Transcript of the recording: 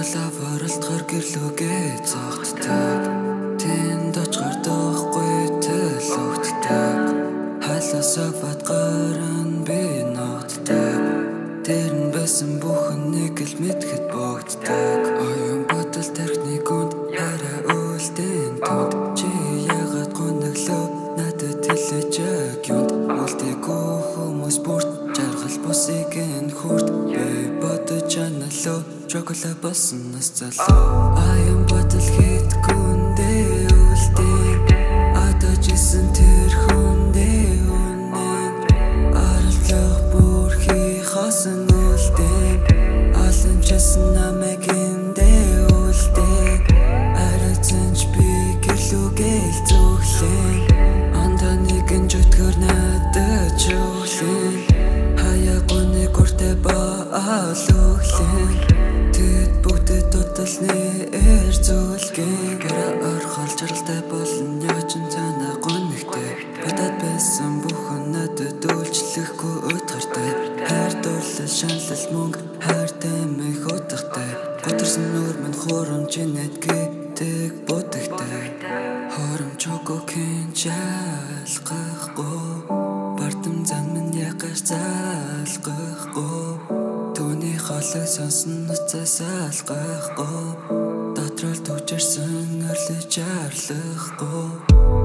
Цогцолоо оролдохоор гэрлүүгээ зогтдаг. Тэнд очихоор дахгүй төлөвддөг. Хайлаасаа бадгаран би ногддаг. Тэр нь байсан бүхэн нэг л мэдхэд богддаг. Оюун бодол тархины гүнд хараа үлдэн түнд. Чи ягаад гоноглоо надад хэлэж юунд. Үлдээгүй хүмүүс бүрт жаргал бусыг эн хүрт. Би бодож аналоо чоколад боснос залуу. Оюун бодол хэд гүндээ үлдэн. Одоо жисэн тэр хүндээ үнэн. Аралдлах бүрхий хасан үлдэн. Олон часан намайг эндээ үлдэн. Арайцанч би гэрлүүгээ л зүглэн. Андаа нэгэн жөтгөр надад чөглэн. Хаяагүй нэг үртэй баалуглэн. Тэд бүгдэд дуталны эрзүүлгэн. Гэрэ орхол жаргалтай болон яачин цаана гонхтэй. Бодоод байсан бүхэн надад үйлчлэхгүй утгартай. Хайр дурлал шаналл мөнгө хайртай мэх утгатай. Готэрсэн нүүр минь хурамжинэд гэдэг будагтай. Хоромчогоокин жалгахгүй. Бардам зан минь ягаж залгахгүй. Түүний хоолой сонсон уцаас алгахгүй. Дотрол түжирсэн өрлөж арлахгүй.